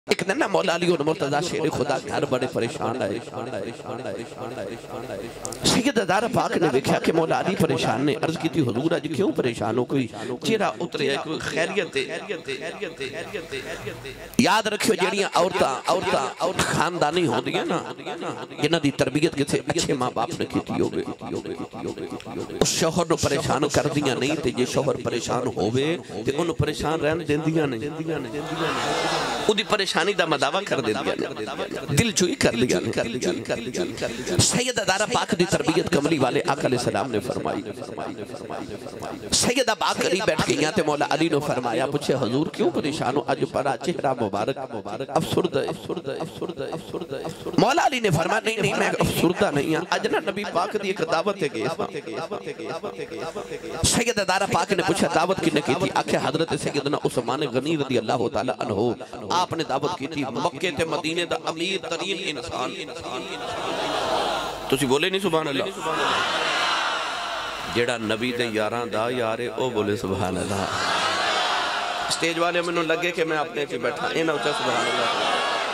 ایک دن مولا علی اور مرتضی شیر خدا گھر بڑے پریشان آئے سید ادارہ پاک نے دیکھا کہ مولا علی پریشان نے عرض کی تھی حضور آج کیوں پریشان ہو کوئی چہرہ اترے ہے کوئی خیریت یاد رکھو جڑیاں عورتاں خاندانی ہوں دیا نا جنہ دی تربیت کسی اچھے ماں باپ نے کیتی ہوگے اس شوہر نو پریشان کر دیا نہیں تے یہ شوہر پریشان ہوئے تے انہوں پریشان رہن دین دیا نہیں او دی پریشانی دا مداوع کر دیا دل چوئی کر لیا سید ادارہ پاک دی تربیت کملی والے آقا علیہ السلام نے فرمائی سیدہ پاک قریب بیٹھ گئی تے مولا علی نے فرمایا پوچھے حضور کیوں پریشان ہو آج پڑا چہرہ مبارک افسردہ مولا علی نے فرمایا نہیں میں افسردہ نہیں ہوں اج نا نبی پاک دی ایک دعوت ہے سید ادارہ پاک نے پوچھا دعوت کی نکی تھی آکھے حضرت سیدنا عثمان غنی رضی اللہ تعالی عنہ آپ نے دعوت کی تھی مکہ تے مدینے دا امیر ترین انسان تسی بولے نہیں سبحان اللہ جیڑا نبی دے یاران دا یارے او بولے سبحان اللہ سٹیج والے میں لگے کہ میں اپنے پہ بیٹھا اینا اچھا سبحان اللہ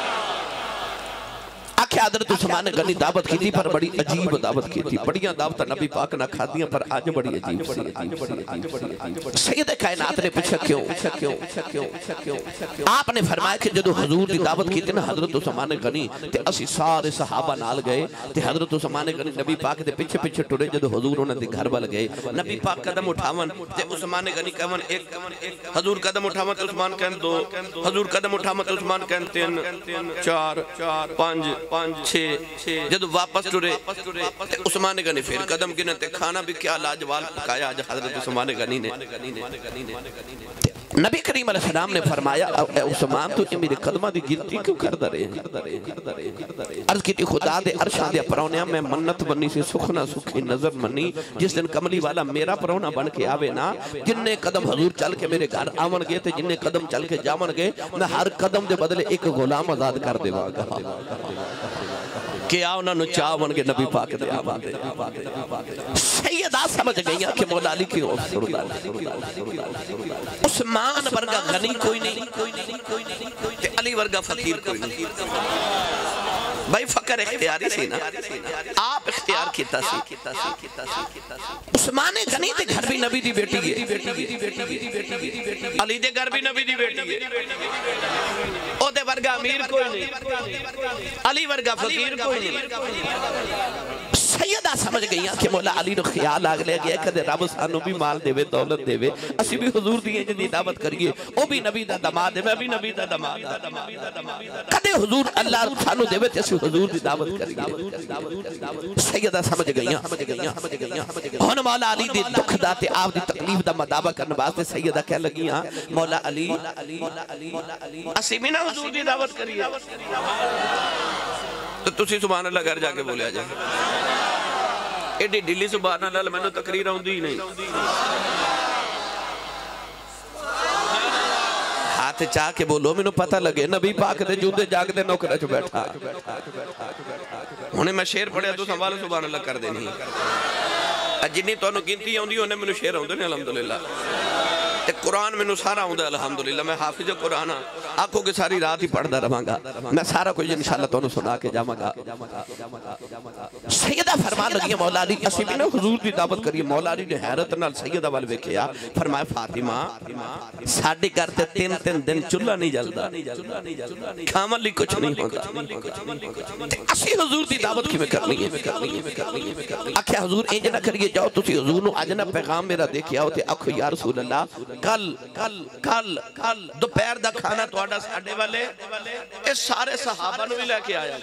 آکھے حضرت عثمان غنی دعوت کی تھی پر بڑی عجیب دعوت کی تھی بڑیاں دعوت نبی پاک نہ کھا دیاں پر آج بڑی عجیب سی سید کائنات نے پوچھا کیوں آپ نے فرمایا کہ جدو حضور دی دعوت کی تھی نا حضرت عثمان غنی تے اسی سارے صحابہ نال گئے تے حضرت عثمان غنی نبی پاک دے پیچھے ٹرے جدو حضور انہوں نے گھر بل گئے نبی پاک قدم اٹھاون تے عثمان غنی کہون ایک حضور قدم اٹھاون تے عثمان کہن دو حضور قدم اٹھاون تے عثمان کہن تین چار پانچ چھ جدو واپس ٹرے عثمان غنی پھر قدم گنے تے کھانا بھی کیا لاجوال پکایا آج حضرت عثمان غنی نے نبی کریم علیہ السلام نے فرمایا اے عثمان تو یہ میرے قدمہ دی گنتی کیوں کر دے عرض کی تھی خدا دے عرشان دے پرونیا میں منت بنی سے سخنا سکھی نظر منی جس دن کملی والا میرا پرونا بن کے آوے نا جننے قدم حضور چل کے میرے گھر آون گئے تھے جننے قدم چل کے جامن گئے میں ہر قدم دے بدلے ایک غلام آزاد کر دے واگا کہ آؤ نہ چاہ بن کے نبی پاک دے آبادے سیدہ سمجھ گئیاں کہ مولا علی کی افسردہ عثمان ورگا غنی کوئی نہیں تے علی ورگا فقیر کوئی نہیں بھائی فقر اختیاری سی نا آپ اختیار کیتا سی عثمان غنی دے گھر بھی نبی دی بیٹی ہے علی دے گھر بھی نبی دی بیٹی ہے او دے ورگا امیر کوئی نہیں علی ورگا فقیر کوئی نہیں سیدہ سمجھ گئیاں کہ مولا علی نو خیال آگ لے گیا کہ رب سانو بھی مال دے وے دولت دے وے اسی بھی حضور دیئے جنی دعوت کریے او بھی نبی دا دماد دے میں بھی نبی دا دماد کدے حضور اللہ سانو دے وے تیسی حضور دی دعوت کریے سیدہ سمجھ گئیاں ہون مولا علی دی دکھ داتے آپ دی تکلیف دا مدابہ کرنے باستے سیدہ کہہ لگیاں مولا علی اسی بھی نہ حضور دی دعوت کریے تو تسی سبحان اللہ گھر جا کے بولے آ جائے ایڈی ڈیلی سبحان اللہ میں نے تقریر ہوں دی نہیں ہاتھ چاہ کے بولو میں نے پتہ لگے نبی پاک دے جودے جاگ دے نوکرہ چو بیٹھا انہیں میں شیر پڑھے تو سنبھالو سبحان اللہ کر دے نہیں جنہی تو انہوں گنتی ہوں دی انہیں میں نے شیر ہوں دے نہیں الحمدللہ قرآن میں سارا ہوں دا الحمدللہ میں حافظ قرآن آنکھوں کے ساری رات ہی پڑھ دا رہاں گا میں سارا کوئی انشاءاللہ تو انہوں سنا کے جامع گا سیدہ فرما لگی مولا علی اسی بھی نے حضور دی دعوت کریے مولا علی نے حیرت نال سیدہ والوے کیا فرمایا فاطمہ ساڑھے کرتے تین دن چلہ نہیں جلدا کھامل لی کچھ نہیں ہوتا اسی حضور دی دعوت کی میں کرنی ہے آکھیا حضور اینج نہ کریے جاؤ تسی حضور نو آج نہ پیغام میرا دیکھیا ہوتے آکھو یا رسول اللہ کل دوپہر دا کھانا توڑا ساڑھے والے اس سارے صحابہ نو بھی لے کے آیا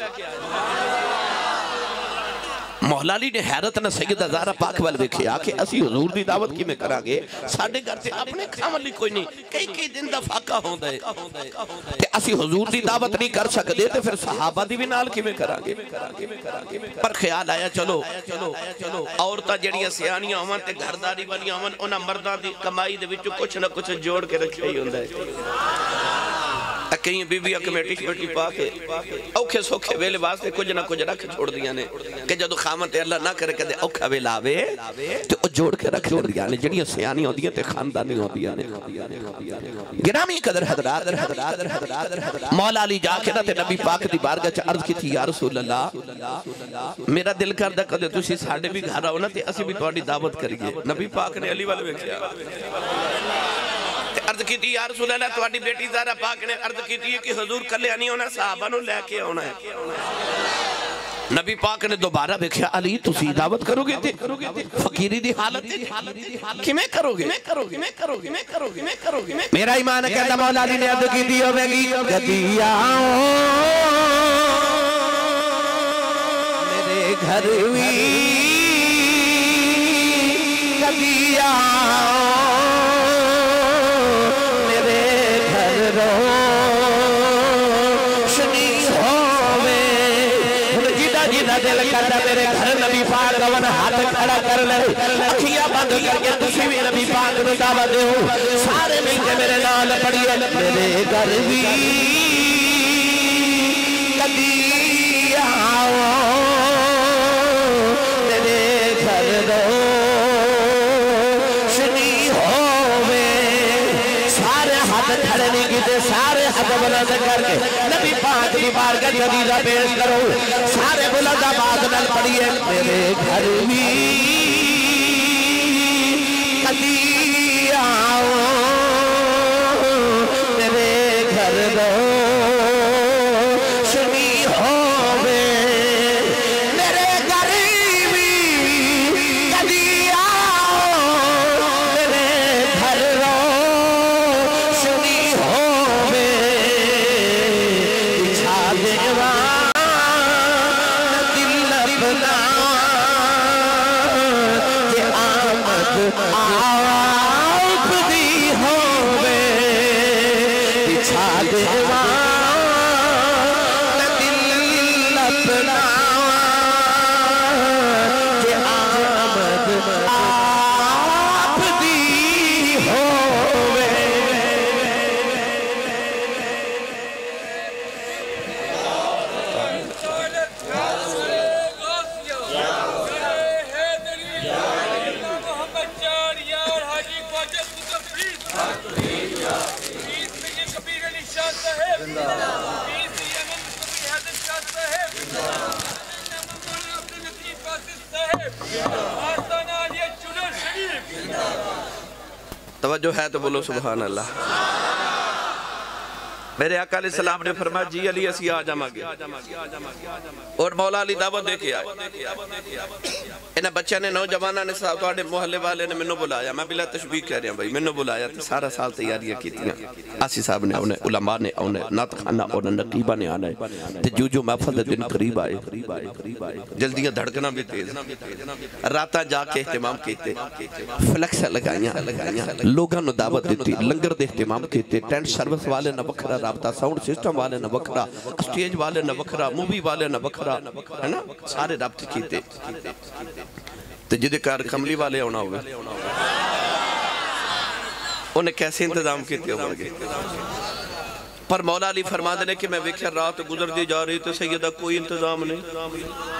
مولا علی نے حیرت نہ سیدہ زہرا پاک والے کھیا کہ اسی حضور دی دعوت کی میں کرا گے ساڑھے گھر سے اپنے کھامل لی کوئی نہیں کئی دن دا فاقہ ہوں دے کہ اسی حضور دی دعوت نہیں کر سکتے تھے پھر صحابہ دی بھی نال کی میں کرا گے پر خیال آیا چلو عورتہ جڑیاں سیانیاں ہوں تے گھرداری والی ہوں انہاں مردہ دی کمائی دے وچوں کچھ نہ کچھ جوڑ کے رکھے ہی ہوں دے کئی بیویاں کمیٹی شمیٹی پا کے اوکھے سوکھے ویلے واسطے کچھ نہ کچھ رکھ چھوڑ دیا نے کہ جدو خامت اللہ نہ کرے کہ اوکھا ویلا آوے تو او جوڑ کے رکھ دیا نے جڑیاں سیانی ہوندیاں تے خاندانی ہوندیاں نے گرامی قدر حضرات مولا علی جا کے نہ تے نبی پاک دی بارگاہ چ عرض کی تھی یا رسول اللہ میرا دل کردہ کدے تسی ساڈے بھی گھر آؤ نا تے اسی بھی تہاڈی دعوت کریے نبی پاک نے علی والے ویکھیا عرض کی تھی یا رسول اللہ تہاڈی بیٹی زہرا پاک نے عرض کی تھی کہ حضور کلے نہیں ہونا صحابہ نو لے کے ہونا ہے نبی پاک نے دوبارہ دیکھا علی تسی دعوت کرو گے فقیری دی حالت کیویں کرو گے میرا ایمان کہتا مولا علی نے عرض کی تھی ہوے گی کدی آؤ میرے گھر وی کدی آؤ دل کرتا میرے گھر نبی پاک ون ہاتھ کھڑا کر لے اکھیاں بند کر کے تسی بھی نبی پاک نو دعوت دیو سارے مل کے میرے نال پڑھیے میرے گھر بھی کدی آؤ میرے گھر روشنی ہووے سارے ہاتھ کھڑے نہیں کیتے سارے ہاتھ بلند کر کے نبی پاک دی بارگاہ جدیدہ پیش کرو سارے بلند آواز نال پڑھیے میرے گھر بھی کدی آؤ میرے گھر روشنی ہووے میرے گھر بھی کدی آؤ میرے گھر روشنی ہووے بچھا دیوان دل اپنا کہ آمد آپ دی ہووے بچھا دیوان دل اپنا کہ آمد آپ دی ہووے توجہ ہے تو بولو سبحان اللہ میرے آقا علیہ السلام نے فرمایا جی علی اسی آ جاما گے اور مولا علی دعوت دے کے آئے انہیں بچہ نے نوجوانہ نے صاحب توڑے محلے والے نے منو بلایا میں بلا تشبیح کہہ رہا ہوں بھائی منو بلایا سارا سال تیاریاں کی تھی آسی صاحب نے انہیں علماء نے انہیں نات خانہ انہیں نقیبہ نے آنا ہے جو محفظ دن قریب آئے جلدیاں دھڑکنا بھی تیز راتاں جا کے اہتمام کیتے فلکس لگائیاں لوگاں نو دعوت دیتی لنگر دے اہتمام کیتے ٹینٹ سروس والے نہ بکھرا رابطہ ساؤنڈ سسٹم والے نہ بکھرا اسٹیج والے نہ بکھرا مووی والے نہ بکھرا ہے نا سارے رابطے کیتے تو جدے کار کملی والے ہونا ہوئے انہیں کیسے انتظام کیتے ہوئے پر مولا علی فرما دینے کہ میں وکھر رات گزر دی جا رہی تو سیدہ کوئی انتظام نہیں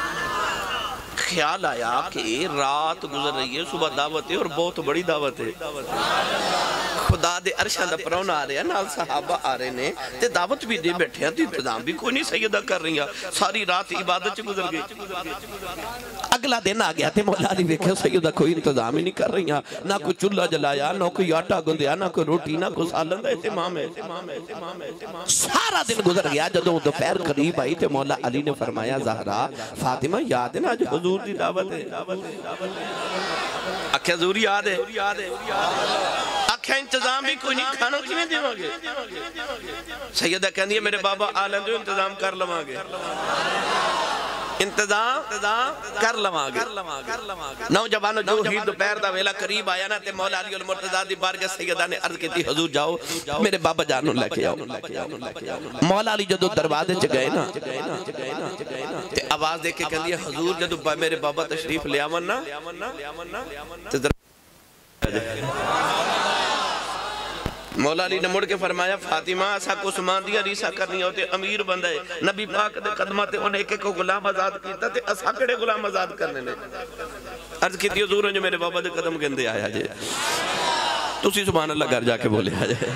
خیال آیا کہ رات گزر رہی ہے صبح دعوت ہے اور بہت بڑی دعوت ہے خدا دے عرشہ دا پرون آ رہے ہیں نال صحابہ آ رہے ہیں تے دعوت بھی دے بیٹھے ہیں تو انتظام بھی کوئی نہیں سیدہ کر رہی ہیں ساری رات عبادت گزر گئی اگلا دن آ گیا تے مولا علی دیکھے سیدہ کوئی انتظام ہی نہیں کر رہی ہیں نہ کوئی چولہا جلایا نہ کوئی آٹا گندیا نہ کوئی روٹی نہ کوئی سالن دا اہتمام ہے سارا دن گزر گیا جدوں دوپہر قریب آئی تے مولا علی نے فرمایا زہرا فاطمہ یاد ہے نا آج حضور دی دعوت ہے اکھے حضور یاد ہے اکھے انتظام بھی کوئی نہیں کھانوں کی نہیں دیوا گے سیدہ کہندی ہے میرے بابا آلن جو انتظام کر لواں گے انتظام کر لواں گے نوجوانو جو ہی دوپہر دا ویلا قریب آیا نا تے مولا علی المرتضیٰ دی بارگاہ سیدہ نے عرض کی تھی حضور جاؤ میرے بابا جانو لے کے آؤ مولا علی جدو دروازے چ گئے نا تے آواز دے کے کہندی ہے حضور جدو میرے بابا تشریف لے آون نا مولا علی نے مڑ کے فرمایا فاطمہ اسا کو عثمان دیا ریسا کرنی ہوتے امیر بندہ ہے نبی پاک دے قدمات انہیں ایک کو غلام آزاد کیتا تے اسا کڑے غلام آزاد کرنے نے عرض کی تھی حضور جو میرے بابا دے قدم گندے آیا جے تسی سبحان اللہ گھر جا کے بولے آجے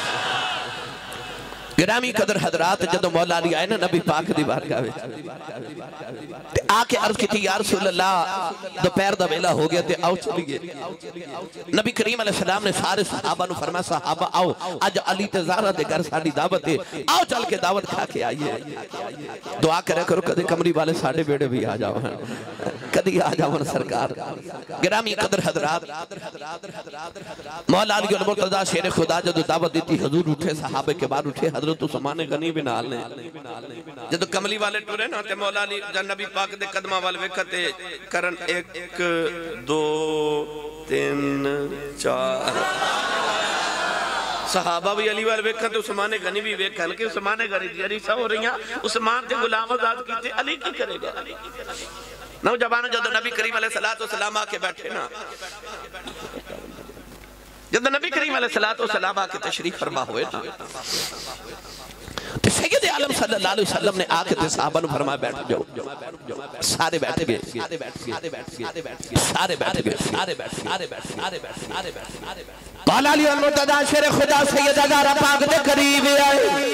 گرامی قدر حضرات جدو مولا علی آئے نا نبی پاک دی بارگاہ تے آکے عرض کی تھی یا رسول اللہ دوپہر دا ویلا ہو گیا تے آؤ چلی گئے نبی کریم علیہ السلام نے سارے صحابہ نو فرمایا صحابہ آؤ آج علی تے زہرا دے گھر ساڑی دعوت ہے آؤ چل کے دعوت کھا کے آئیے دعا کرے کرو کدے کمری والے ساڑے بیڑے بھی آ جاؤ کدی آ جاؤ سرکار گرامی قدر حضرات مولا علی المرتضی شیر خدا جدو دعوت دیتی حضور اٹھے صحابہ کے بعد اٹھے حضرت عثمان غنی بن نال نے جدو کملی والے ٹورے نا تے مولا علی جن نبی پاک دے قدمہ والے ویکھتے کرن 1 2 3 4 صحابہ بھی علی والے ویکھتے عثمان غنی بھی ویکھن کہ عثمان غنی دی ریسا ہو رہی ہیں عثمان تے غلام آزاد کیتے علی کی کرے گا نوجوانوں جدو نبی کریم علیہ السلام آ کے بیٹھے نا جدو نبی کریم علیہ السلام آ کے تشریف فرما ہوئے نا تو سید عالم صلی اللہ علیہ وسلم نے آ کے صحابہ نے فرمایا بیٹھ جاؤ سارے بیٹھ گئے سارے بیٹھ گئے مولا علی المرتضی شیر خدا سید زہرا پاک دے قریب آئے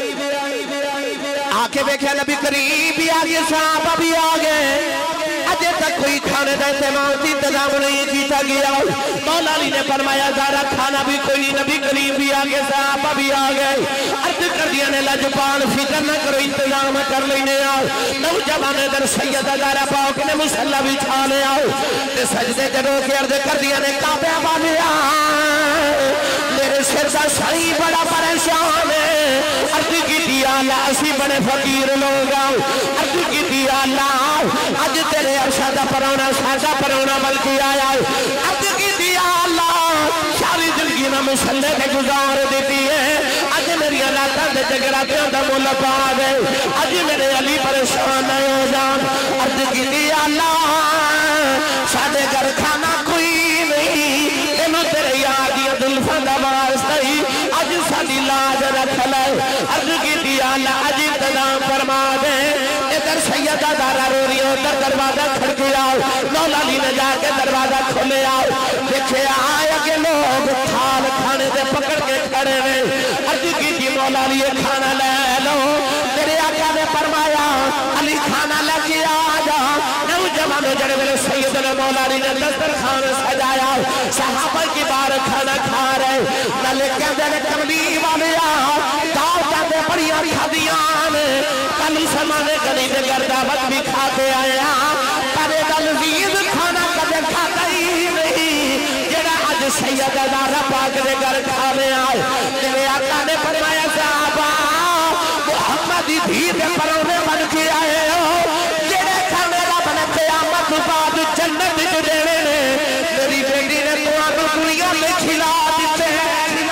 آ کے دیکھا نبی قریب بھی آگے صحابہ بھی آگے اجے تک کوئی کھانے دا اہتمام انتظام نہیں کیتا گیا مولا علی نے فرمایا زہرا کھانا بھی کوئی نبی کریم بھی آگے صحابہ بھی آگے عرض کر دیا نے لجبان فکر نہ کرو انتظام کر لینے آؤ نوجوان در سید زہرا پاک نے مصلی بھی چھا لے آؤ تے سجدے جدو کے عرض کر دیا نے کعبے والے آؤ میرے سر دا سائی بڑا پریشان ہے عرض کی دیا اللہ اسی بڑے فقیر لوگ آؤ عرض کی دیا اللہ آج تیرے ارشادہ پرونا سازہ پرونا بلکی آیا عرض کی دیا اللہ ساری زندگی میں مسلح کے گزار دیتی ہے آج میری اللہ دے جگراتے اندر مولا پا دے آج میرے علی پریشان ہے جان عرض کی دیا اللہ سادے گھر کھانا کوئی نہیں انہوں تیرے یادی دلفان دا واسطہ ہی آج سادی لاج رکھ لے عرض کی دیا اللہ آج انتظام فرما دے ادھر سیدہ زہرا رو رہی ہو ادھر دروازہ کھڑکے آؤ مولا علی نے جا کے دروازہ کھولے آؤ دیکھے آئے کہ لوگ تھال کھانے سے پکڑ کے کھڑے ہیں عرض کی تھی مولا علی یہ کھانا لے لو میرے آقا نے فرمایا علی کھانا لے کے آجا نوجوانوں جڑے میرے سیدنا مولا علی نے دسترخوان سجایا صحابہ کی بار کھانا کھا رہے نلے کہتے ہیں کملی والے دعوتاں دے بڑیاں کھادیاں کل سمانے غنی دے گھر دعوت بھی کھاتے آیا پر دلزیز کھانا کدے کھاتا ہی نہیں جڑا آج سید زہرا پاک دے گھر کھانے آئے میرے آقا نے فرمایا صحابہ محمد دھی دے پرونے بن کے آئے ہو جڑے کھانے رب نے قیامت بعد جنت جو دینے نے میری بیٹی نے تو آنو دنیا میں کھلا دیتے ہیں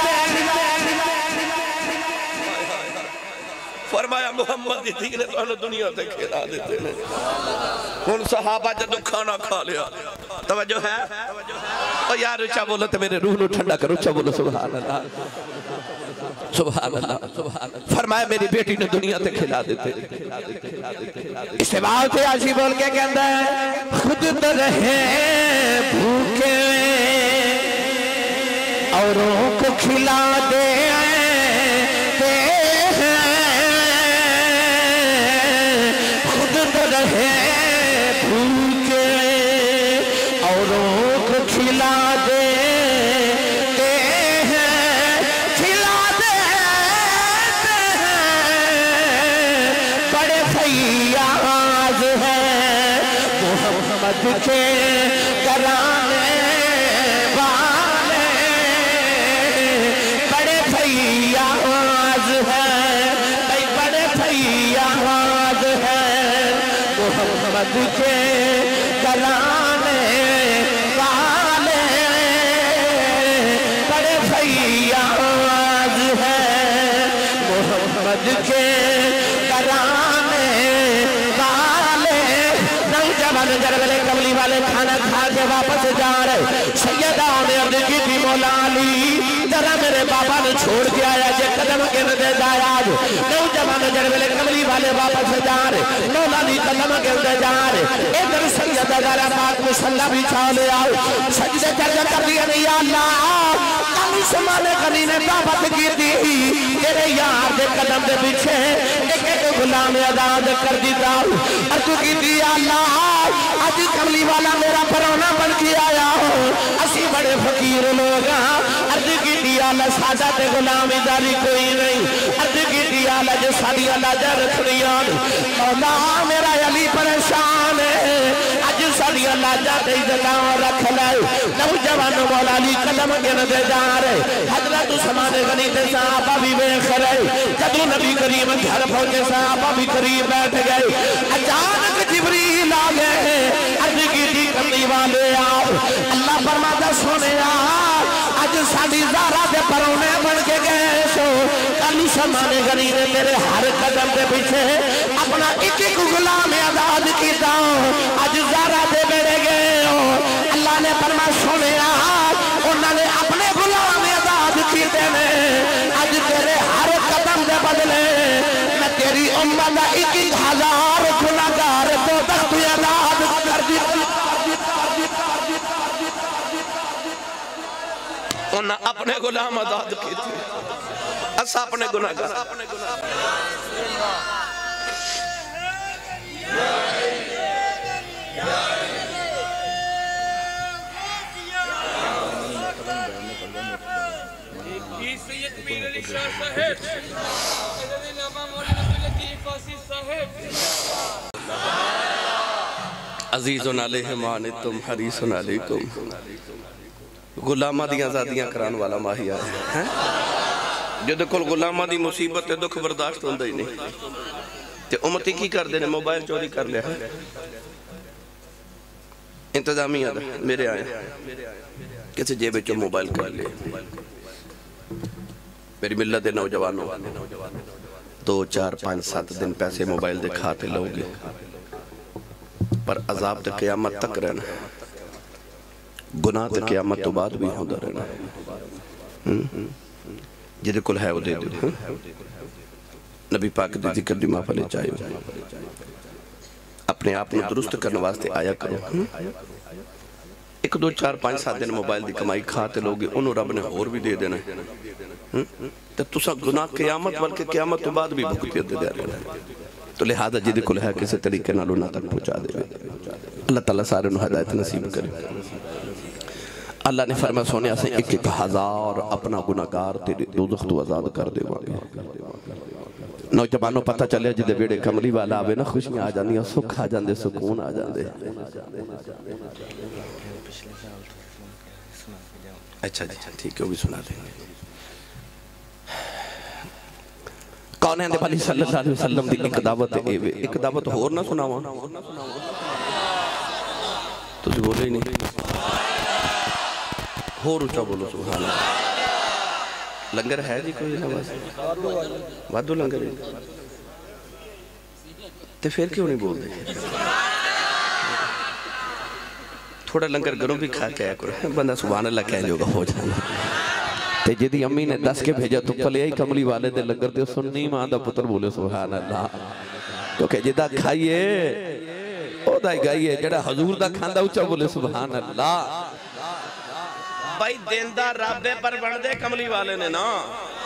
فرمایا محمد دی نے تو دنیا تے کھلا دیتے ہیں ان صحابہ جدو کھانا کھا لیا توجہ ہے اور یار اچھا بولو تو میرے روح نو ٹھنڈا کرو اچھا بولو سبحان اللہ سبحان اللہ فرمایا میری بیٹی نے دنیا تے کھلا دیتے اس سے بات آجی بول کے کہتا ہے خود تو رہے بھوکے اوروں کو کھلا دے خود تو رہے بھوکے اوروں کو کھلا دے کے کرانے والے بڑے بھیا آواز ہے بڑے بھیا آواز ہے محمد کے کرانے والے بڑے بھیا آواز ہے محمد کے کرانے والے जवान जरगले कमली वाले खाना खा के वापस जा रहे सैयदा ने अर्ज की थी मौला अली जरा मेरे बाबा ने छोड़ के आया जे कदम गिन दे जाया आज नौजवान जरगले कमली वाले वापस जा रहे मौला अली कदम गिन दे जा रहे इधर सैयदा जरा पाक मुसल्ला बिछा ले आओ सजदे कर दिया नहीं अल्लाह कल समाने कनी ने दावत की थी तेरे यार दे कदम दे पीछे एक एक गुलाम आजाद कर दिता और तू की दी अल्लाह आज कमली वाला मेरा परौना बन के आया हो असी बड़े फकीर लोग अर्ज की दी अल्लाह सादा ते गुलाम इदारी कोई नहीं अर्ज की दी अल्लाह जो साडी अल्लाह जा रखनियां मौला मेरा अली परेशान है आज साडी अल्लाह जा ते इज्जत रख ले नौजवान मौला अली कदम गिन दे जा रहे हजरत उस्मान गनी ते सहाबा भी वेख रहे जदों नबी करीम घर पहुंचे सहाबा भी करीब बैठ गए अचानक जिब्रील आ गए अर्ज की थी कमली वाले आओ अल्लाह फरमाता सोनिया आज साडी ज़ारा दे परौने बन के गए सो कल उस्मान गनी ने तेरे हर कदम के पीछे अपना एक एक गुलाम आजाद कीता आज ज़ारा दे बेड़े गए हो अल्लाह ने फरमाया सोनिया उन्होंने अपने गुलाम आजाद कीते ने आज तेरे हर कदम के बदले मैं तेरी उम्मत का 1000 गुनाहगार तो तक तू आजाद कर दी उन्हें अपने गुलाम आजाद किए अस अपने गुनाहगार अजीज़ुन अलैहिम अनितुम हरीसुन अलैकुम गुलामा दियां आजादियां कराने वाला माही आया है जिहदे कोल गुलामा दी मुसीबत ते दुख बर्दाश्त होंदा ही नहीं ते उम्मती की करदे ने मोबाइल चोरी कर लिया इंतजामिया दा मेरे आए किसी जेब चो मोबाइल कर ले मेरी मिल्लत दे नौजवानों 2 4 5 7 दिन पैसे मोबाइल दे खाते लोगे पर अजाब ते क़यामत तक रहना गुनाह ते क़यामत तो बाद भी होता रहना जिहदे कोल है वो दे दो नबी पाक दी जिक्र दी महफिल चाहिए अपने आप को दुरुस्त करने वास्ते आया करो 1 2 4 5 7 दिन मोबाइल दी कमाई खाते लोगे उन्होंने रब ने होर भी दे देना तो तुसा गुनाह क़यामत बल्कि क़यामत तो बाद भी भुगते दे रहना तो लिहाजा जिहदे कोल है किसी तरीके नाल उन्हां तक पहुंचा दे अल्लाह ताला सारे नूं हिदायत नसीब करे अल्लाह ने फरमाया सोनिया से 1000 अपना गुनाहगार तेरे दोज़ख तो आजाद कर देवांगे नौजवानों पता चलिया जिहदे वेड़े कमली वाला आवे ना खुशियां आ जांदियां सुख आ जांदे सुकून आ जांदे अच्छा जी ठीक है वो भी सुना देंगे कौन है नबी सल्लल्लाहु अलैहि वसल्लम दी एक दावत होर ना सुनावा तुसी बोले ही नहीं होर ऊंचा बोलो सुभान अल्लाह लंगर है जी कोई ना वादू लंगर ते फिर क्यों नहीं बोलते थोड़ा लंगर घरों भी खा के आया करो बंदा सुभान अल्लाह कह जोगा हो जाना ते जिदी अम्मी ने दस के भेजा तो पलिया ही कमली वाले दे लंगर ते सुन्नी मां दा पुत्र बोले सुभान अल्लाह क्योंकि जिदा खाइए ओदा ही गाइए जेड़ा हजूर दा खांदा उच्चा बोले सुभान अल्लाह भाई देंदा रब है पर बनदे कमली वाले ने ना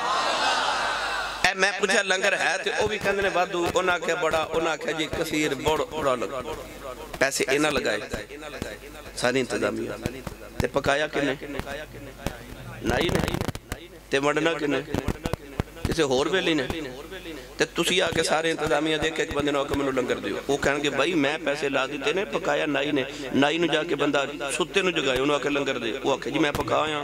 ए मैं पूछा लंगर है ते ओ भी कहंदे ने वादू उन्हां के बड़ा उन्हां के जी कसीर बड़ा लग पैसे इना लगाए सारी इंतजामिया ते पकाया किने नाई ने ते वंडना किने किसी होर वेली ने ते तुसी आके सारे इंतजामिया देख एक बंदे ने मैनू लंगर दियो वो कहणगे भाई मैं पैसे ला दिते ने पकाया नाई नू जाके बंदा सुत्ते नू जगाए उन्होंने आके लंगर दे वो आखे जी मैं पकाया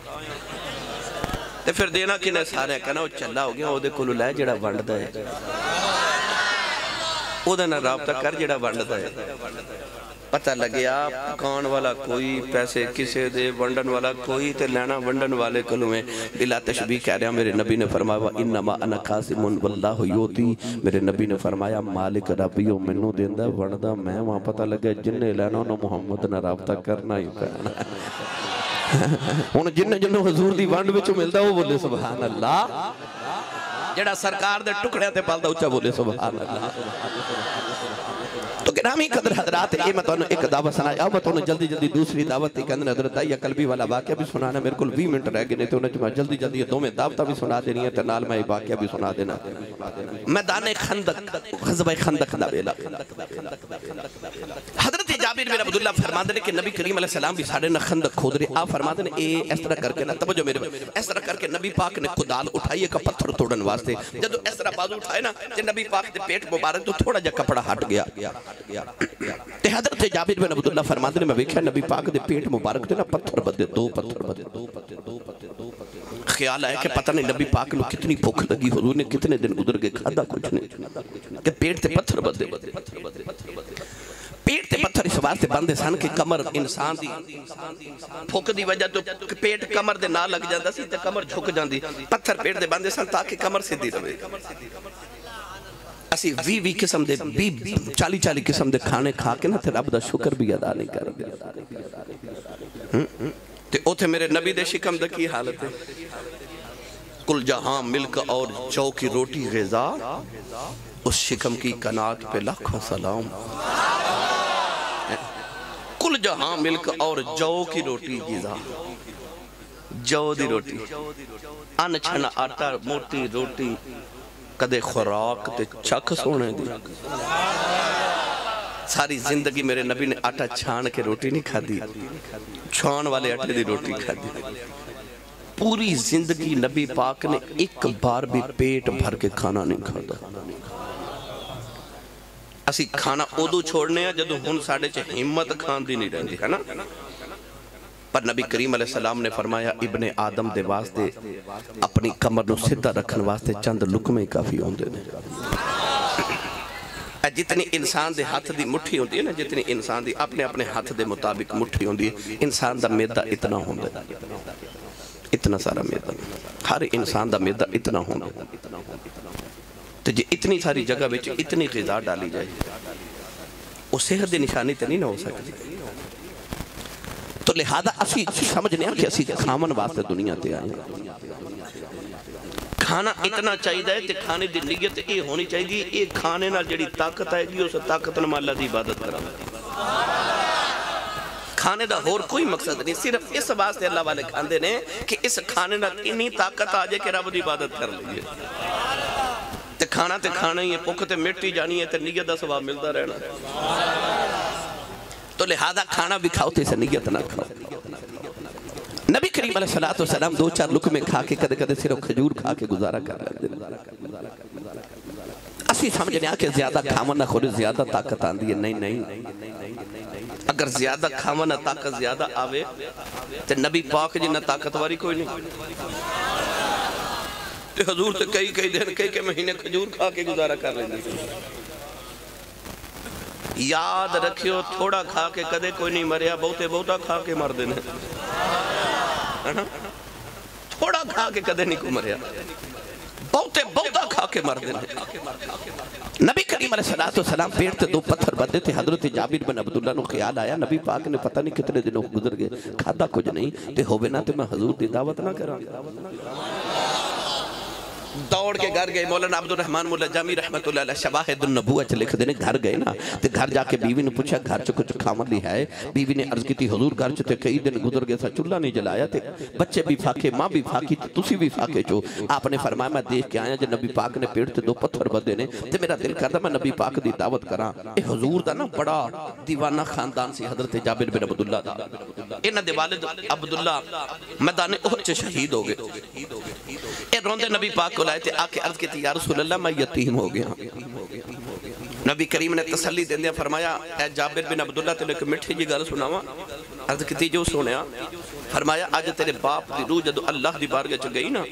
ते फिर देना किने सारे कहना वो चला हो गया ओदे कोलों लै जेड़ा वंडदा है ओदे नाल राबता कर जेड़ा वंडदा है پتہ لگیا پکان والا کوئی، پیسے کسے دے، ونڈن والا کوئی، تے لینا ونڈن والے کلویں بلا تشبیہ کہہ رہا میرے نبی نے فرمایا انما انا قاسم واللہ یوتی، میرے نبی نے فرمایا مالک ربیو منو دیندہ ونڈا میں، وہاں پتہ لگیا جننے لینا انہوں محمد نہ رابطہ کرنا ہی کرنا انہوں جننے حضور دی ونڈ بچو ملتا وہ بولے سبحان اللہ، جڑا سرکار دے ٹکڑے تے پالتا اچھا بولے سبحان اللہ۔ تو گرامی قدر حضرات یہ میں تو ایک دعوت سنایا، میں تو جلدی جلدی دوسری دعوت تھی کہ اندر حضرت آئیہ قلبی والا واقعہ بھی سنانا، میرے کل 20 منٹ رہ گئے نہیں تو انہیں میں جلدی جلدی یہ دو میں دعوتہ بھی سنا دینی ہے تو نال میں واقعہ بھی سنا دینا۔ میدان خندق، غزوہ خندق دا بیلا، حضرت جابر بن عبداللہ فرماتے ہیں کہ نبی کریم علیہ السلام بھی ساڑھے نہ خندق کھود رہے، آپ فرماتے ہیں اے اس طرح کر کے نا توجہ میرے اس طرح کر کے نبی پاک نے کدال اٹھائیے کا پتھر توڑن واسطے، جب اس طرح بازو اٹھائے نا کہ نبی پاک دے پیٹ مبارک تو تھوڑا جا کپڑا ہٹ گیا۔ تے حضرت جابر بن عبداللہ فرماتے ہیں میں ویکھیا نبی پاک دے پیٹ مبارک تے نا پتھر بدے، دو پتھر بدے، خیال آیا کہ پتہ نہیں نبی پاک نے کتنی بھوک لگی، حضور نے کتنے دن گزر گئے کھادا کچھ نہیں کہ پیٹ تے پتھر بدے، پیٹ تے پتھر اس واسطے بندے سن کہ کمر انسان دی بھوک دی وجہ تو پیٹ کمر دے نہ لگ جاندہ سی تے کمر جھک جاندی، پتھر پیٹ دے بندے سن تاکہ کمر سیدھی رہے۔ اسی 20 قسم دے 40 قسم دے کھانے کھا کے نا تے رب دا شکر بھی ادا نہیں کر گیا تے اوتھے میرے نبی دے شکم دے کی حالت ہے، کل جہاں ملک اور جو کی روٹی غذا، اس شکم کی قناعت پہ لاکھوں سلام، کل جہاں ملک اور جو کی روٹی غذا، جو دی روٹی ان چھنا آٹا موٹی روٹی کدے خوراک تے چک سونے دی، ساری زندگی میرے نبی نے آٹا چھان کے روٹی نہیں کھا دی، چھان والے آٹے دی روٹی کھا دی، پوری زندگی نبی پاک نے ایک بار بھی پیٹ بھر کے کھانا نہیں کھا دا۔ اسی کھانا اودو چھوڑنے ہیں جدو ہن ساڑے چے ہمت کھان دی نہیں رہندی ہے نا، پر نبی کریم علیہ السلام نے فرمایا ابن آدم دے واسطے اپنی کمر نو صدہ رکھن واسطے چند لکمیں کافی ہوندے نے۔ جتنی انسان دے ہاتھ دی مٹھی ہوندی ہے نا، جتنی انسان دی اپنے اپنے ہاتھ دے مطابق مٹھی ہوندی ہے، انسان دا میدہ اتنا ہوندے، اتنا سارا میدہ، ہر انسان دا میدہ اتنا ہوندے، تو جی اتنی ساری جگہ بچ اتنی غذا ڈالی جائے وہ صحت دی نشانی تے نہیں نہ ہو سکتی۔ تو لہذا اسی سمجھنے ہیں کہ اسی کھامن واسطے دنیا تے آئیں، کھانا اتنا چاہیے تے کھانے دی نیت یہ ہونی چاہیے یہ کھانے نہ جڑی طاقت آئے گی اس طاقت نہ اللہ دی عبادت کرا، کھانے دا اور کوئی مقصد نہیں، صرف اس واسطے اللہ والے کھاندے نے کہ اس کھانے نہ اتنی طاقت آ جائے کہ رب دی عبادت کر لیے، تے کھانا تے کھانا ہی ہے، بھوک تے مٹی جانی ہے تے نیت دا ثواب ملتا رہنا، تو لہذا کھانا بھی کھاؤ تے سے نیت نہ کھاؤ۔ نبی کریم علیہ السلام 2-4 لقمے کھا کے کدے کدے صرف کھجور کھا کے گزارا کر رہے ہیں۔ اسی سمجھنے آ کہ زیادہ کھاون نہ خود زیادہ طاقت آندی ہے، نہیں، اگر زیادہ کھاون نہ طاقت زیادہ آوے تے نبی پاک جی نہ طاقت واری کوئی نہیں، تے حضور تے کئی دن کئی مہینے کھجور کھا کے گزارا کر رہے ہیں۔ یاد رکھیو تھوڑا کھا کے کدے کوئی نہیں مریا، بہتا کھا کے مر دینے، تھوڑا کھا کے کدے نہیں کو مریا، بہتا کھا کے مر دینے۔ نبی کریم علیہ السلام پیٹ تے 2 پتھر بدے تھے، حضرت جابر بن عبداللہ نو خیال آیا نبی پاک نے پتہ نہیں کتنے دنوں گزر گئے کھادا کچھ نہیں تے ہوئے نہ تے میں حضور دی دعوت نہ کرا، دوڑ کے گھر گئے۔ مولانا عبد الرحمن مولا جامی رحمت اللہ علیہ شواہد النبوہ چھ لکھ دینے، گھر گئے نا تے گھر جا کے بیوی نے پوچھا گھر چھ کچھ کھامن لی ہے، بیوی نے عرض کی تھی حضور گھر چھ تے کئی دن گزر گئے سا چولہا نہیں جلایا تے بچے بھی فاقے ماں بھی فاقی تے تسی بھی فاقے چو، آپ نے فرمایا میں دیکھ کے آیا جب نبی پاک نے پیٹ تے 2 پتھر بدے نے تے میرا دل کرتا میں نبی پاک دی دعوت کراں۔ اے حضور دا نا بڑا دیوانہ خاندان سی حضرت جابر بن عبداللہ دا، انہ دے والد عبداللہ میدان احد چھ شہید ہو گئے، اے روندے نبی پاک کو لائے تے آکے عرض کی تھی یا رسول اللہ میں یتیم ہو گیا، نبی کریم نے تسلی دے دیا، فرمایا اے جابر بن عبداللہ تیرے ایک مٹھی جی گل سناوا، عرض کی تھی جو سنیا، فرمایا آج تیرے باپ دی روح جدو اللہ دی بارگاہ چ گئی نا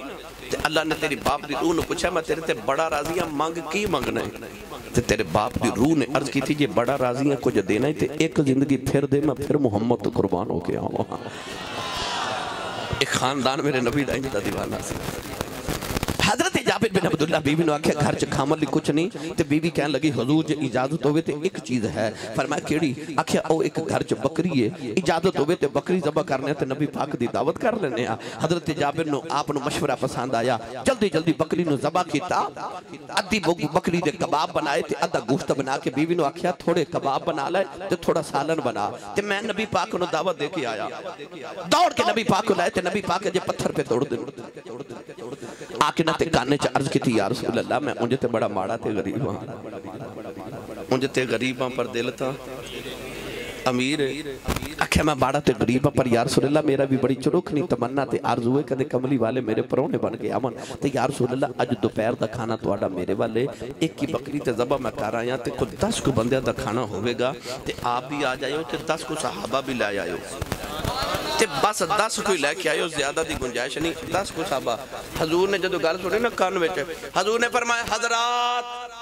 اللہ نے تیری باپ دی روح نے پوچھا میں تیرے تے بڑا راضی ہاں مانگ کی مانگنا ہے تے تیرے باپ دی روح نے عرض کی تھی یہ بڑا راضی ہیں کچھ دینا ہے تے ایک زندگی پھر دے میں پھر محمد تو قربان ہو کے آؤں ایک خاندان میرے نبی دائیں جتا دیوانا سی حضرت جابر بن عبداللہ بیوی نے آکھیا گھر چ کھامن لی کچھ نہیں تے بیوی کہنے لگی حضور جے اجازت ہوئے تے ایک چیز ہے فرمایا کیڑی آکھیا او ایک گھر چ بکری ہے اجازت ہوئے تے بکری ذبح کرنے تے نبی پاک دی دعوت کر لینے حضرت جابر نو آپ نو مشورہ پسند آیا جلدی جلدی بکری نو ذبح کیتا ادھی بکری دے کباب بنائے تے ادھا گوشت بنا کے بیوی نو آکھیا تھوڑے کباب بنا لے تے تھوڑا سالن بنا تے میں نبی پاک نو دعوت دے کے آیا دوڑ کے نبی پاک کو لائے تے نبی پاک جے پتھر پہ توڑ دے آکے نہ تے کانے چا عرض کی تھی یا رسول اللہ میں انجھے تے بڑا ماڑا تے غریب ہاں انجھے تے غریب ہاں پر دل تھا امیر آکھے میں باڑا تے غریب ہاں پر یا رسول اللہ میرا بھی بڑی چروکھنی تمنا تے آرزوے کدے کملی والے میرے پرونے بن گئے امن تے یا رسول اللہ اج دوپہر دا کھانا تواڈا میرے والے ایک کی بکری تے ذبح میں کر آیا تے کو 10 کو بندے دا کھانا ہوئے گا تے آپ بھی آ جائے ہو تے 10 کو صحابہ بھی لائے آئے ہو تے بس 10 کوئی لے کے آئے ہو زیادہ دی گنجائش نہیں 10 کو صحابہ حضور نے جدو گل سنی نا کان بیٹھے حضور نے فرمایا حضرات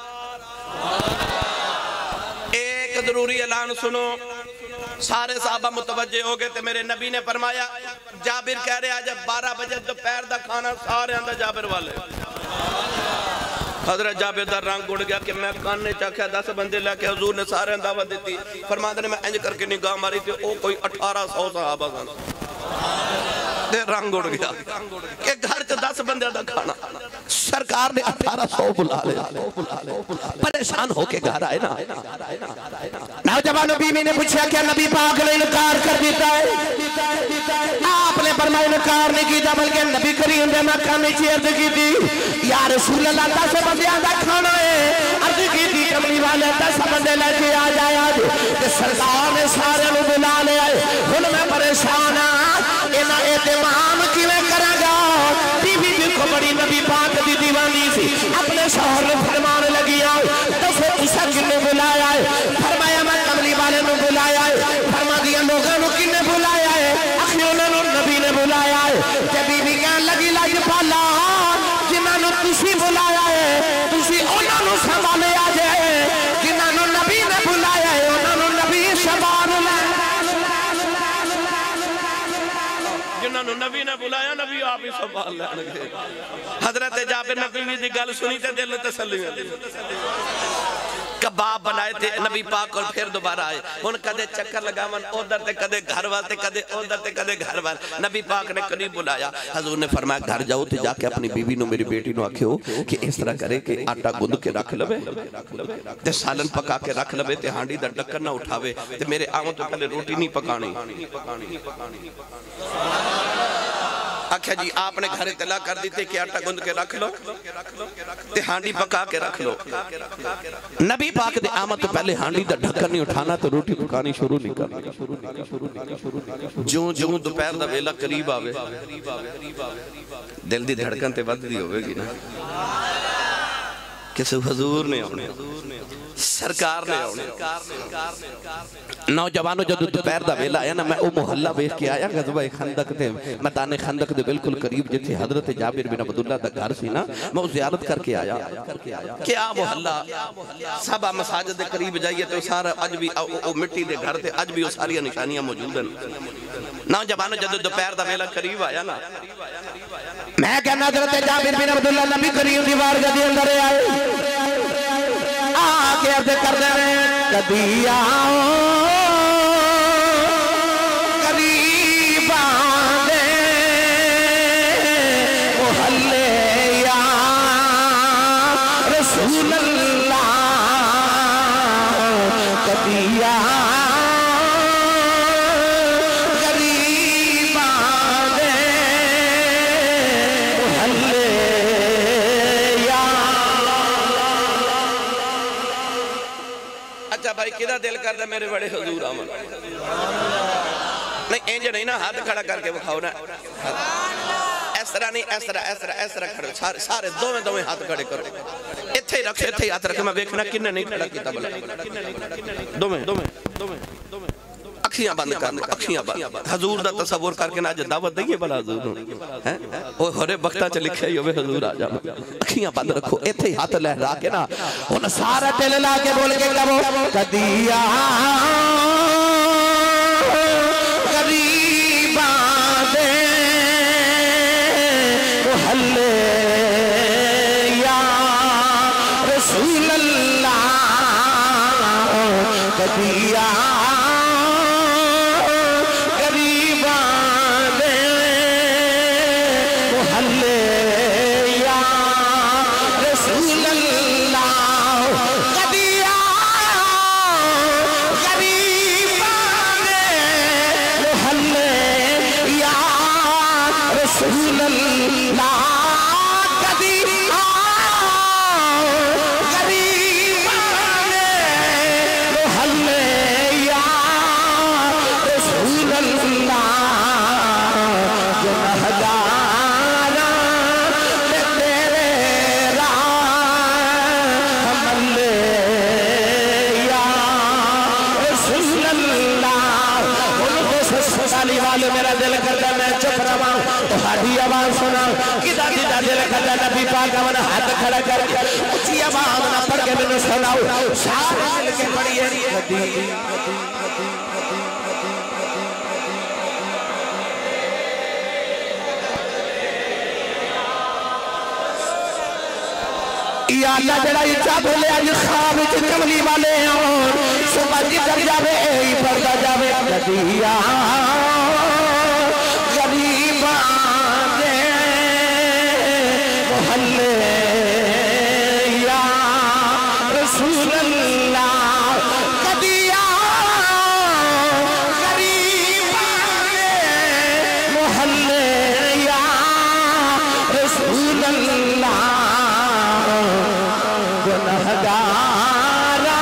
ایک ضروری اعلان سنو سارے صحابہ متوجہ ہو گئے تے میرے نبی نے فرمایا جابر کہہ رہے آج 12 بجے دوپہر دا کھانا سارے اندر جابر والے حضرت جابر دا رنگ اڑ گیا کہ میں کاننے چاکھیا 10 بندے لے کے حضور نے سارے دعوت دیتی فرماتے نے میں انج کر کے نگاہ ماری تھی او کوئی 1800 صحابہ دے رنگ اڑ گیا کہ گھر چ 10 بندے دا کھانا سرکار نے 1800 بلا لے پریشان ہو کے گھر آئے نا نوجوان بیوی نے پوچھا کیا نبی پاک نے انکار کر دیتا ہے آپ نے فرمایا انکار نہیں کیتا بلکہ نبی کریم نے مکانے کی عرض کی تھی یا رسول اللہ 10 بندیاں دا کھانا ہے عرض کی تھی کملی والے 10 بندے لے کے آ جائے آج کہ سرکار نے سارے لوگ بلا لے آئے ہن میں پریشان انہاں اہتمام کیویں کراں گا بیوی کو بڑی نبی پاک دی دیوانی سی اپنے شوہر نے فرمان لگی آئے تو پھر اسا کنے بلایا ہے فرمایا میں کملی والے نے بلایا ہے فرما دیا لوگوں نے کنے بلایا ہے اخی انہوں نے نبی نے بلایا ہے کہ بیوی کہنے لگی لاج پالا جنہوں نے تسی بلایا ہے تسی انہوں نے سنبھالے آ جائے جنہوں نے نبی نے بلایا ہے انہوں نے نبی سنبھال لے جنہوں نے نبی نے بلایا نبی آپ ہی سنبھال لے حضرت جابر نبی دی گل سنی تے دل تسلی کباب بنائے تھے نبی پاک اور پھر دوبارہ آئے ان کدے چکر لگاون ادھر تے کدے گھر والے کدے ادھر تے کدے گھر والے نبی پاک نے قریب بلایا حضور نے فرمایا گھر جاؤ تے جا کے اپنی بیوی نو میری بیٹی نو آکھیو کہ اس طرح کرے کہ آٹا گند کے رکھ لوے تے سالن پکا کے رکھ لوے تے ہانڈی دا ڈکر نہ اٹھاوے تے میرے آمد تو پہلے روٹی نہیں پکانی آکھا جی آپ نے گھر اطلاع کر دیتے کہ آٹا گند کے رکھ لو تے ہانڈی پکا کے رکھ لو نبی پاک دے آمد تو پہلے ہانڈی دا ڈھکر نہیں اٹھانا تو روٹی پکانی شروع نہیں کرنا جو دوپہر دا ویلا قریب آوے دل دی دھڑکن تے ود دی ہوئے گی نا کسے حضور نے آنے سرکار نے آنے نوجوانوں جدو دوپہر دا ویلا آیا نا میں او محلہ بیخ کے آیا غزوہ خندق دے میدان خندق دے بالکل قریب جتھے حضرت جابر بن عبداللہ دا گھر سی نا میں زیارت کر کے آیا کیا محلہ سبا مساجد دے قریب جائیے تو سارا اج بھی او مٹی دے گھر تے اج بھی او ساری نشانیاں موجود ہیں نوجوانوں جدو دوپہر دا ویلا قریب آیا نا میں کہنا حضرت جابر بن عبداللہ نبی کریم دی بارگاہ دے اندر آئے آکے عرض کر دے رہے کبھی آؤ قریب آنے محلے یا رسول اللہ کبھی آؤ بھائی کدھا دل کر دے میرے بڑے حضور آمن نہیں انج نہیں نا ہاتھ کھڑا کر کے بکھاؤ نا اس طرح نہیں اس طرح کھڑے سارے دویں ہاتھ کھڑے کرو اتھے ہی ہاتھ رکھے میں بیکھنا کننے نہیں کھڑا کیتا بلا دویں اکھیاں بند کر اکھیاں بند حضور دا تصور کر کے نہ جے دعوت دئیے بلا حضور ہیں اوہ ہورے بختہ چ لکھے ہوئے حضور آ جانا اکھیاں بند رکھو ایتھے ہاتھ لہرا کے نا ان سارا دل لا کے بول کے کہو کدیا غریباں دے محلے یا رسول اللہ کدیا میرا دل کرتا میں چپ رہا تمہاری آواز سنا کدا دل کرتا نبی پاک اپنا ہاتھ کھڑا کر کے اچھی آواز نہ پڑھ کے میں سناؤ سارے مل کے پڑھیے یا اللہ جڑا یہ چاہ بھولے آج خواب چھ کملی والے ہوں صبح جی کر جاوے اے پڑھتا جاوے ندیا غریباں دے محلے یا رسول اللہ ندیا غریباں دے محلے یا رسول اللہ گنہگارا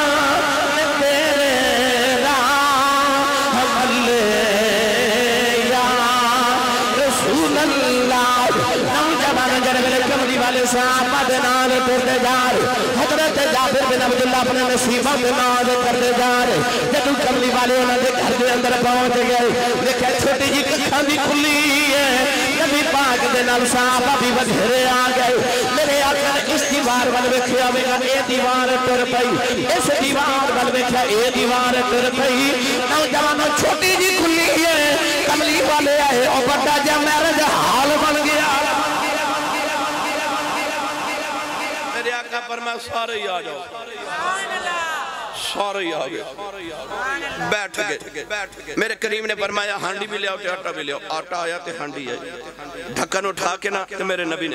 تیرے راہ ملے یا رسول اللہ نوجوان جنگل کمری والے صحابہ دنال کرتے جا رہے حضرت جابر بن عبداللہ اپنے نصیبہ دنال کرتے جا رہے جب کمری والے انہوں نے گھر کے اندر پہنچ گئے لیکن چھوٹی جی ککھاں بھی کھلی ہے نبی پاک دنال صحابہ بھی بدھرے آ گئے میرے آقا نے اس دیوار بل ویکھیا ہوگا اے دیوار ٹر پئی اس دیوار بل ویکھیا اے دیوار ٹر پئی نوجوانوں چھوٹی جی کھلی ہے کملی والے آئے اور بڑا جا میرج حال بن گیا میرے آقا فرمایا سارے ہی آ جاؤ سارے ہی آ گئے بیٹھ گئے میرے کریم نے فرمایا ہانڈی بھی لے آؤ تے آٹا بھی لے آؤ آٹا آیا تے ہانڈی آئی ڈھکن اٹھا کے نا تے میرے نبی نے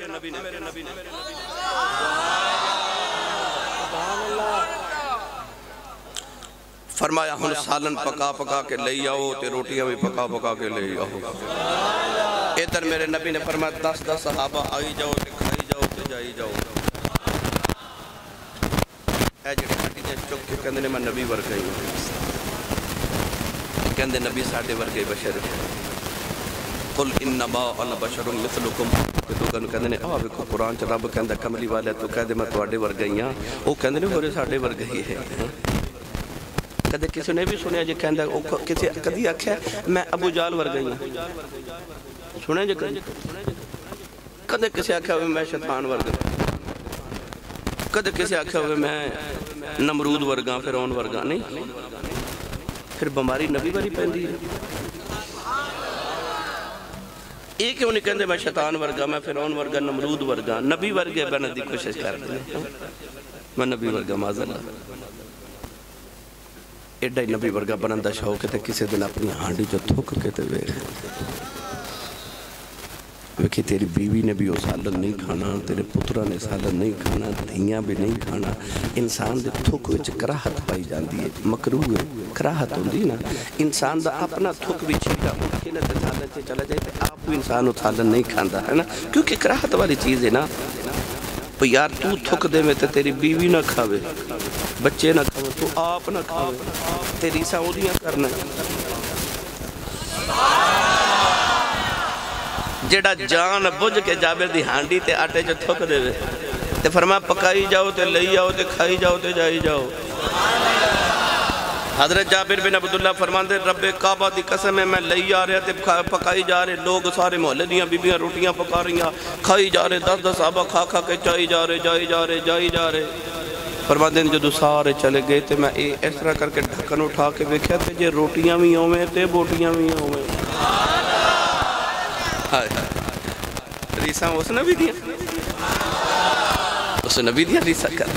فرمایا ہن سالن پکا پکا کے لے آؤ تے روٹیاں بھی پکا پکا کے لے آؤ ادھر میرے نبی نے فرمایا 10 صحابہ آئی جاؤ تے کھائی جاؤ تے جائی جاؤ اے جڑی ہڈی دے چک کے کہندے نے میں نبی ور گئی کہندے نبی ساڈے ور گئی بشر قل انما انا بشر مثلکم تو کہندے نے آ ویکھو قرآن چ رب کہندا کملی والے تو کہندے میں تواڈے ور گئی ہاں او کہندے نے ہورے ساڈے ور گئی ہے کدے کسی نے بھی سنیا جی کہندا او کسی کدی آکھیا میں ابو جال ور گئی ہاں سنیا جی کدے کسی آکھیا میں شیطان ور گئی کدے کسی آکھیا ہوئے میں نمرود ورگاں فرعون ورگاں نہیں پھر بماری نبی واری پہندی ہے ایک کیوں نہیں کہندے میں شیطان ورگا میں فرعون ورگا نمرود ورگا نبی ورگے بننے دی کوشش کر دیں میں نبی ورگا معاذ اللہ ایڈا ہی نبی ورگا بنندہ شوق ہے کسی دن اپنی ہانڈی جو تھوک کے تے ویکھی تیری بیوی نے بھی وہ سالن نہیں کھانا تیرے پترہ نے سالن نہیں کھانا دھیاں بھی نہیں کھانا انسان دے تھک وچ کراہت پائی جاندی ہے مکروہ ہے کراہت ہوندی نا انسان دا اپنا تھک بھی چھیٹا ممکن ہے سالن سے چلا جائے تو آپ بھی انسان وہ سالن نہیں کھاندا ہے نا کیونکہ کراہت والی چیز ہے نا تو یار تو تھک دے میں تے تیری بیوی نہ کھاوے بچے نہ کھاوے تو آپ نہ کھاوے تیری سعودیاں کرنا جڑا جان بجھ کے جابر دی ہانڈی تے آٹے جو تھک دے وے تے فرما پکائی جاؤ تے لئی جاؤ تے کھائی جاؤ تے جائی جاؤ حضرت جابر بن عبداللہ فرماندے رب کعبہ دی قسم ہے میں لئی آ رہے تے پکائی جا رہے لوگ سارے محلے دیاں بیبیاں روٹیاں پکا رہیاں کھائی جا رہے 10 صحابہ کھا کے جائی جا رہے فرماندے جدو سارے چلے گئے تے میں اس طرح کر کے ڈھکن اٹھا کے دیکھا تے جے روٹیاں بھی ہوئے تے بوٹیاں بھی ہوئے ریساں اس نبی دیاں ریساں کر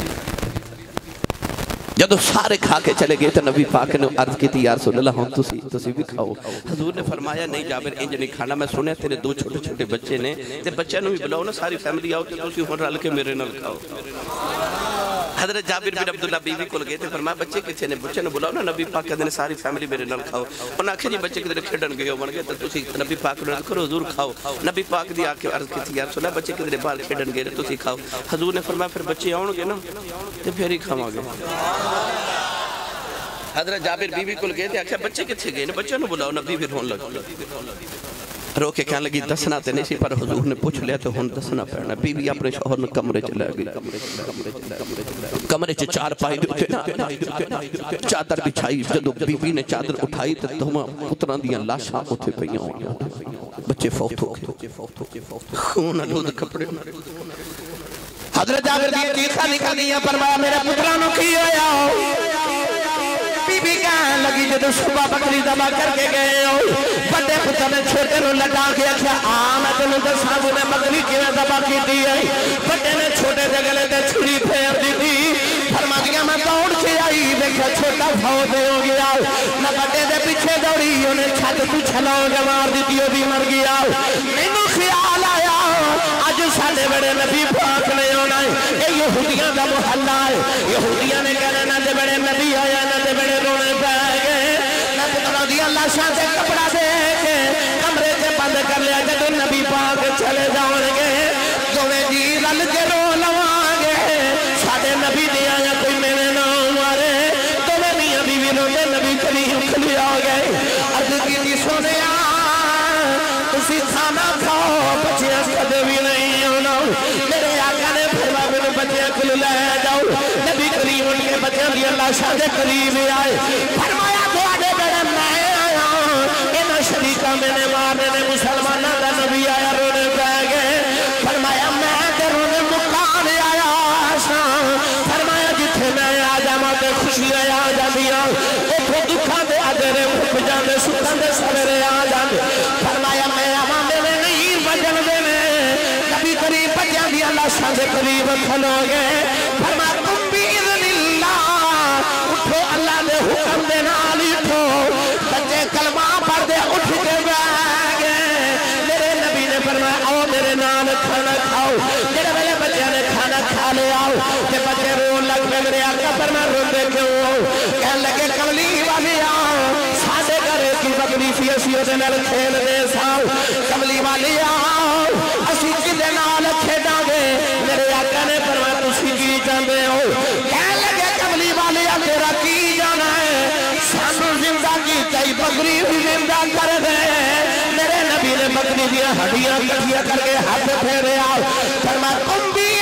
جدو سارے کھا کے چلے گئے تو نبی پاک نے عرض کی تھی یا رسول اللہ ہم تسی بھی کھاؤ حضور نے فرمایا نہیں جابر انج نہیں کھانا میں سنے تیرے 2 چھوٹے چھوٹے بچے نے تے بچے نے بھی بلاؤ نا ساری فیملی آؤ تے تسی ہن رل کے میرے نال کھاؤ حضرت جابر بن عبداللہ بیوی کول گئے تے فرمایا بچے کتھے نے بچے نے بلاؤ نا نبی پاک کہندے نے ساری فیملی میرے نال کھاؤ انہاں آکھیا جی بچے کدھر کھیڈن گئے بن گئے تے تسی نبی پاک نال کرو حضور کھاؤ نبی پاک دی آ کے عرض کی تھی یا رسول اللہ بچے کدھر باہر کھیڈن گئے تسی کھاؤ حضور نے فرمایا پھر بچے آؤں گے نا تے پھر ہی کھاواں گے حضرت جابر بیوی کول گئے تے آکھیا بچے کتھے گئے نے بچوں نو بلاؤ نبی پھر ہون لگا رو کے کہنے لگی دسنا تے نہیں سی پر حضور نے پوچھ لیا تو ہن دسنا پڑنا بیوی اپنے شوہر نے کمرے چ لے گئی کمرے چ چار پائی دے چادر بچھائی جدو بیوی نے چادر اٹھائی تے دوواں پتراں دیاں لاشاں اوتھے پئیاں ہوئیاں بچے فوت ہو گئے خون آلود کپڑے حضرت جابر دی چیخاں نکل گئیاں فرمایا میرے پتراں نو کی ہویا بی بی کہنے لگی جدو صبح بکری ذبح کر کے گئے ہو بڑے پتر نے چھوٹے نو لگا کے اکھیا میں تینوں دساں نے بکری کیویں ذبح کیتی ہے بڑے نے چھوٹے دے گلے تے چھری پھیر دتی فرما دیا میں دوڑ کے آئی دیکھا چھوٹا فوت ہو گیا میں بڑے دے پیچھے دوڑی انہیں چھت تو چھلاؤ کے مار دیتی ہو بھی مر گیا مینوں خیال آیا اج ساڈے بڑے نبی پاک نے ہونا ہے اے یہودیاں دا محلہ ہے یہودیاں نے کہنا نہ تے بڑے نبی آیا نہ تے بڑے رونے پہ گئے نہ پتروں دی اللہ شاہ سے کپڑا دے کے کمرے سے بند کر لیا جدو نبی پاک چلے جاؤں گے دوویں جی رل کے رو لواں گے ساڈے نبی دی آیا کوئی میرے نام مارے دوویں میاں بیوی روندے نبی کریم کھلی آ گئے عرض کی سونیا تسی کھانا کھاؤ بچیاں کدے بھی نہیں ہونا میرے آقا نے فرمایا میرے بچیاں کو لے جاؤ نبی کریم ان کے بچیاں دی اللہ شاہ دے قریب آئے فرمایا تواڈے بڑے میں آیا انہاں شریکاں میں نے مارنے نے مسلماناں دا نبی آیا رونے پہ گئے فرمایا میں تے رونے مکان آیا فرمایا جتھے میں آ جاواں تے خوشیاں آ جاندیاں اوتھے دکھاں دے اجرے مک جاندے سکھاں دے سویرے آ جاندے فرمایا میں آواں میرے نہیں وجن دے نبی کریم بچیاں دی اللہ شاہ دے قریب کھلو گئے فرمایا تم بھی اذن اللہ اٹھو اللہ نے حکم دے نال اٹھو بچے کلمہ پڑھ دے اٹھ کے بیٹھ گئے میرے نبی نے فرمایا آؤ میرے نال کھانا کھاؤ میرے والے بچیاں نے کھانا کھا لے آؤ کہ بچے رو لگ پہ میرے آقا پر میں روندے کیوں کہنے لگے کملی والی آؤ ساڈے گھر کی بکری سی اسی دے نال کھیل دے ساؤ کملی والی آؤ اسی کدے نال کھیڈاں گے میرے آقا نے فرمایا تسی کی چاہندے ہو کہنے لگے کملی والی آ تیرا کی جانا ہے سانو زندہ کی چاہی بکری بھی زندہ کر دے میرے نبی نے بکری دیا ہڈیاں کٹھیاں کر کے ہاتھ پھیرے آؤ فرمایا تم بھی